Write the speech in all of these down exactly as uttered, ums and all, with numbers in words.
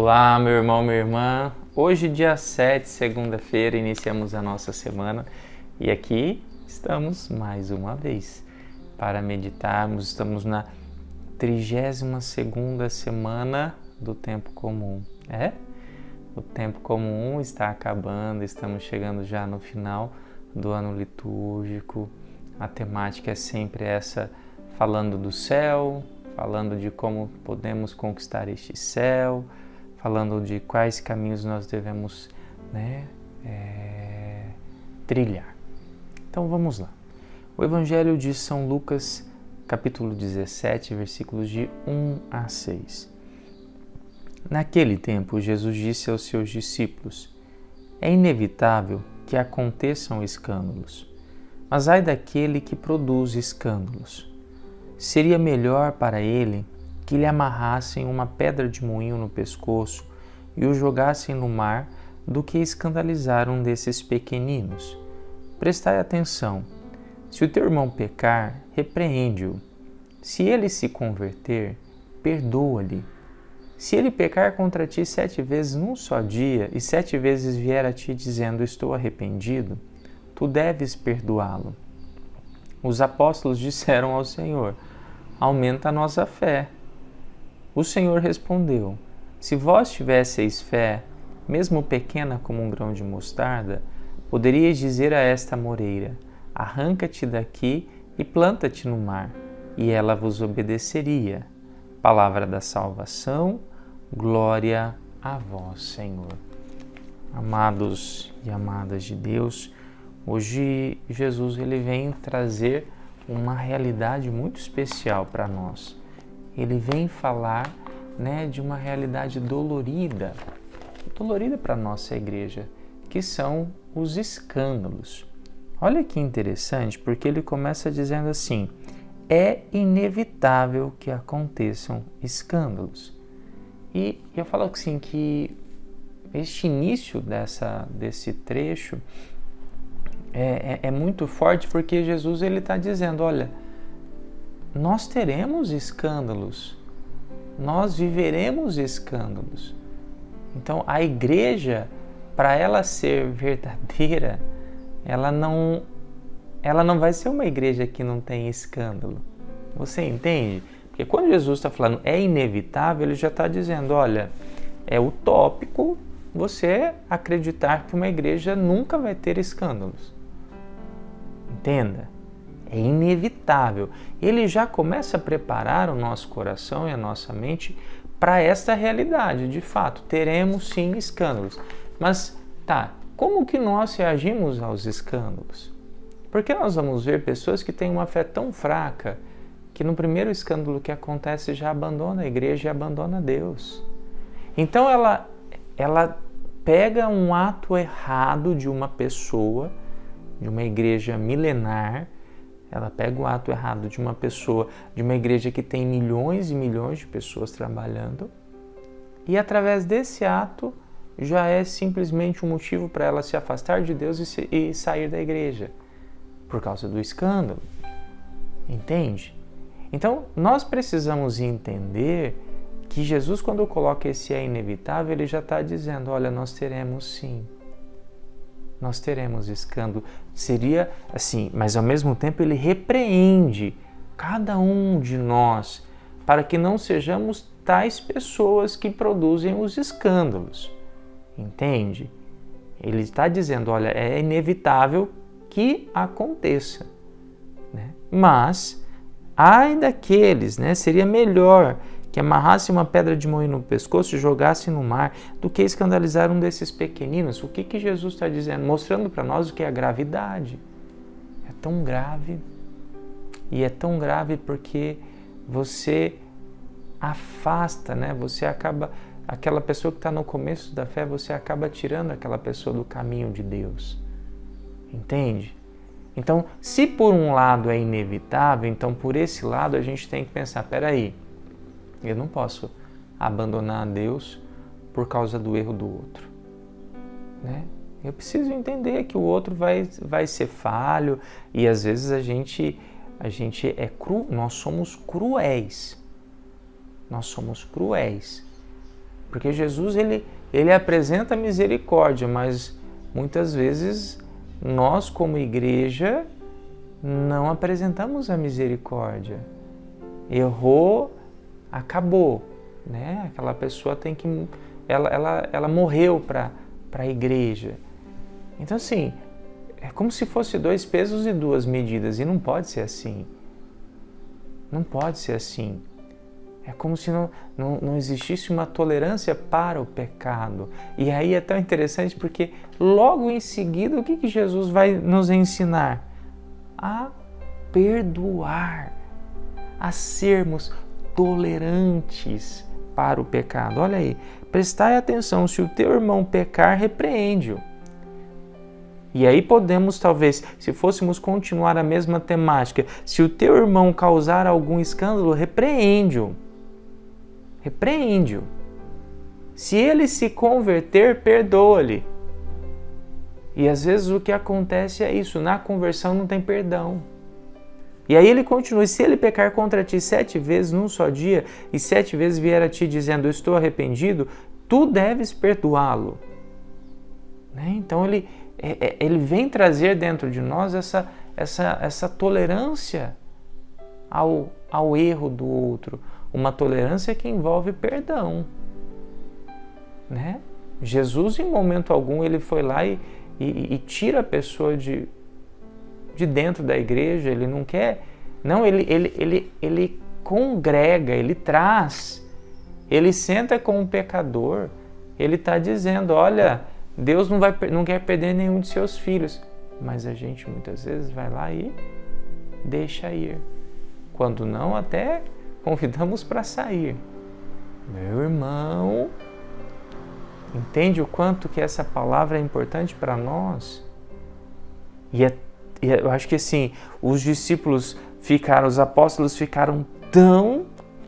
Olá, meu irmão, minha irmã. Hoje, dia sete, segunda-feira, iniciamos a nossa semana e aqui estamos mais uma vez para meditarmos. Estamos na trigésima segunda semana do tempo comum. É? O tempo comum está acabando, estamos chegando já no final do ano litúrgico. A temática é sempre essa, falando do céu, falando de como podemos conquistar este céu, falando de quais caminhos nós devemos né, é, trilhar. Então vamos lá. O Evangelho de São Lucas, capítulo dezessete, versículos de um a seis. Naquele tempo, Jesus disse aos seus discípulos: é inevitável que aconteçam escândalos, mas ai daquele que produz escândalos. Seria melhor para ele que lhe amarrassem uma pedra de moinho no pescoço e o jogassem no mar do que escandalizar um desses pequeninos. Prestai atenção. Se o teu irmão pecar, repreende-o. Se ele se converter, perdoa-lhe. Se ele pecar contra ti sete vezes num só dia e sete vezes vier a ti dizendo estou arrependido, tu deves perdoá-lo. Os apóstolos disseram ao Senhor: aumenta a nossa fé. O Senhor respondeu: se vós tivesseis fé, mesmo pequena como um grão de mostarda, poderíeis dizer a esta moreira: arranca-te daqui e planta-te no mar, e ela vos obedeceria. Palavra da salvação, glória a vós, Senhor. Amados e amadas de Deus, hoje Jesus ele vem trazer uma realidade muito especial para nós. Ele vem falar né, de uma realidade dolorida, dolorida para a nossa igreja, que são os escândalos. Olha que interessante, porque ele começa dizendo assim: é inevitável que aconteçam escândalos. E eu falo assim que este início dessa, desse trecho é, é, é muito forte, porque Jesus ele está dizendo, olha, nós teremos escândalos, nós viveremos escândalos. Então a igreja, para ela ser verdadeira, ela não, ela não vai ser uma igreja que não tem escândalo. Você entende? Porque quando Jesus está falando é inevitável, ele já está dizendo, olha, é utópico você acreditar que uma igreja nunca vai ter escândalos. Entenda? É inevitável. Ele já começa a preparar o nosso coração e a nossa mente para esta realidade. De fato, teremos sim escândalos. Mas, tá, como que nós reagimos aos escândalos? Porque nós vamos ver pessoas que têm uma fé tão fraca que no primeiro escândalo que acontece já abandona a igreja e abandona Deus. Então ela, ela pega um ato errado de uma pessoa, de uma igreja milenar, ela pega o ato errado de uma pessoa, de uma igreja que tem milhões e milhões de pessoas trabalhando, e através desse ato já é simplesmente um motivo para ela se afastar de Deus e, se, e sair da igreja, por causa do escândalo. Entende? Então, nós precisamos entender que Jesus, quando coloca esse é inevitável, ele já está dizendo, olha, nós teremos sim. Nós teremos escândalo. Seria assim, mas ao mesmo tempo ele repreende cada um de nós para que não sejamos tais pessoas que produzem os escândalos. Entende? Ele está dizendo, olha, é inevitável que aconteça, né? Mas, ai daqueles, né? Seria melhor que amarrasse uma pedra de moinho no pescoço e jogasse no mar do que escandalizar um desses pequeninos. O que que Jesus está dizendo? Mostrando para nós o que é a gravidade. É tão grave. E é tão grave porque você afasta, né? Você acaba, aquela pessoa que está no começo da fé, você acaba tirando aquela pessoa do caminho de Deus. Entende? Então, se por um lado é inevitável, então por esse lado a gente tem que pensar, peraí, eu não posso abandonar a Deus por causa do erro do outro, né? Eu preciso entender que o outro vai, vai ser falho e às vezes a gente, a gente é cru, nós somos cruéis, nós somos cruéis. Porque Jesus, ele, ele apresenta misericórdia, mas muitas vezes nós, como igreja, não apresentamos a misericórdia. Errou, acabou, né? Aquela pessoa tem que... Ela, ela, ela morreu para a igreja. Então, assim, é como se fosse dois pesos e duas medidas, e não pode ser assim. Não pode ser assim. É como se não, não, não existisse uma tolerância para o pecado. E aí é tão interessante porque logo em seguida o que, que Jesus vai nos ensinar? A perdoar, a sermos tolerantes para o pecado. Olha aí, prestai atenção, se o teu irmão pecar, repreende-o. E aí podemos, talvez, se fôssemos continuar a mesma temática, se o teu irmão causar algum escândalo, repreende-o. Repreende-o. Se ele se converter, perdoa-lhe. E às vezes o que acontece é isso, na conversão não tem perdão. E aí ele continua, se ele pecar contra ti sete vezes num só dia, e sete vezes vier a ti dizendo, eu estou arrependido, tu deves perdoá-lo. Né? Então ele, ele vem trazer dentro de nós essa, essa, essa tolerância ao, ao erro do outro, uma tolerância que envolve perdão. Né? Jesus, em momento algum, ele foi lá e, e, e tira a pessoa de, de dentro da igreja, ele não quer... Não, ele, ele, ele, ele congrega, ele traz, ele senta com o pecador, ele está dizendo, olha, Deus não, vai, não quer perder nenhum de seus filhos, mas a gente muitas vezes vai lá e deixa ir. Quando não, até convidamos para sair. Meu irmão, entende o quanto que essa palavra é importante para nós? E, é, e eu acho que assim, os discípulos ficaram, os apóstolos ficaram tão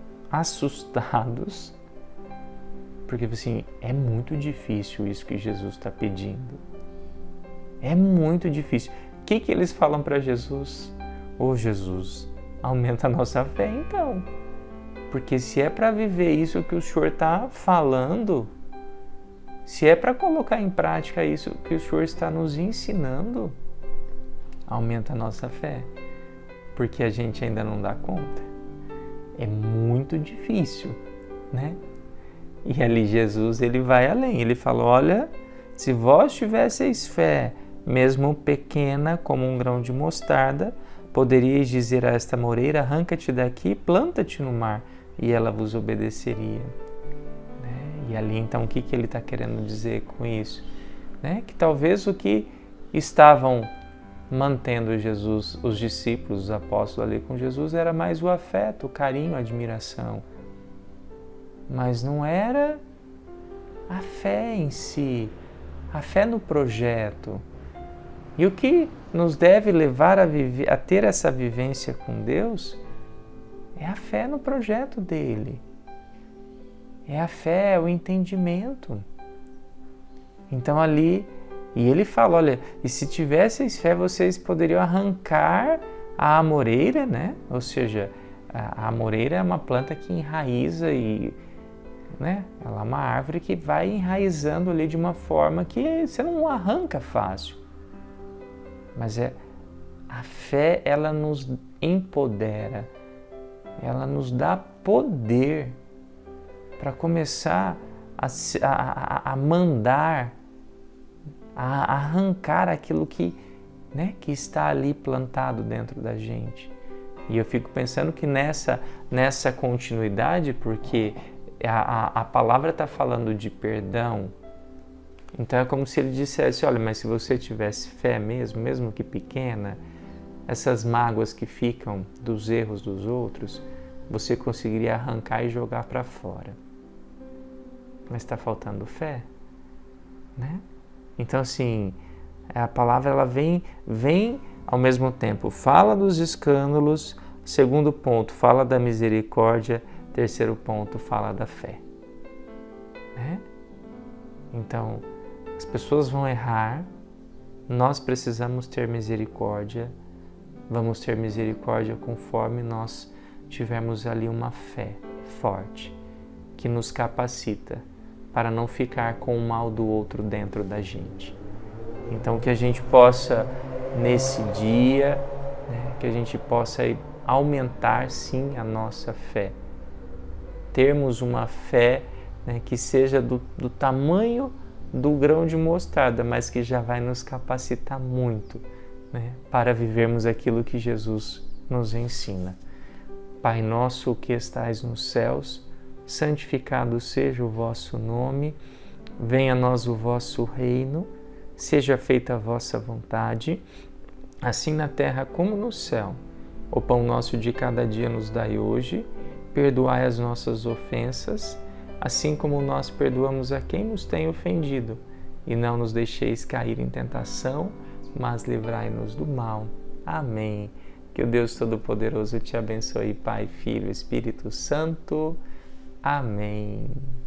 assustados, porque assim, é muito difícil isso que Jesus está pedindo. É muito difícil. O que, que eles falam para Jesus? Ô Jesus, aumenta a nossa fé então. Porque se é para viver isso que o Senhor está falando, se é para colocar em prática isso que o Senhor está nos ensinando, aumenta a nossa fé. Porque a gente ainda não dá conta. É muito difícil, né? E ali Jesus, ele vai além. Ele fala, olha, se vós tivesseis fé, mesmo pequena como um grão de mostarda, poderíeis dizer a esta moreira, arranca-te daqui e planta-te no mar, e ela vos obedeceria. Né? E ali, então, o que, que ele está querendo dizer com isso? Né? Que talvez o que estavam mantendo Jesus, os discípulos, os apóstolos ali com Jesus, era mais o afeto, o carinho, a admiração. Mas não era a fé em si, a fé no projeto. E o que nos deve levar a, viver, a ter essa vivência com Deus é a fé no projeto dele. É a fé, é o entendimento. Então ali, e ele fala, olha, e se tivesseis fé, vocês poderiam arrancar a amoreira, né? Ou seja, a amoreira é uma planta que enraiza e, né? Ela é uma árvore que vai enraizando ali de uma forma que você não arranca fácil. Mas é a fé, ela nos empodera, ela nos dá poder para começar a, a, a mandar, a arrancar aquilo que, né, que está ali plantado dentro da gente. E eu fico pensando que nessa, nessa continuidade, porque a, a, a palavra está falando de perdão, então é como se ele dissesse, olha, mas se você tivesse fé mesmo, mesmo que pequena, essas mágoas que ficam dos erros dos outros, você conseguiria arrancar e jogar para fora. Mas está faltando fé, né? Então, assim, a palavra ela vem, vem ao mesmo tempo, fala dos escândalos, segundo ponto, fala da misericórdia, terceiro ponto, fala da fé. Né? Então, as pessoas vão errar, nós precisamos ter misericórdia, vamos ter misericórdia conforme nós tivermos ali uma fé forte, que nos capacita para não ficar com o mal do outro dentro da gente. Então que a gente possa, nesse dia, né, que a gente possa aumentar sim a nossa fé. Termos uma fé, né, que seja do, do tamanho do grão de mostarda, mas que já vai nos capacitar muito, né, para vivermos aquilo que Jesus nos ensina. Pai nosso que estais nos céus, santificado seja o vosso nome, venha a nós o vosso reino, seja feita a vossa vontade, assim na terra como no céu. O pão nosso de cada dia nos dai hoje, perdoai as nossas ofensas, assim como nós perdoamos a quem nos tem ofendido, e não nos deixeis cair em tentação, mas livrai-nos do mal. Amém. Que o Deus Todo-Poderoso te abençoe, Pai, Filho e Espírito Santo. Amém.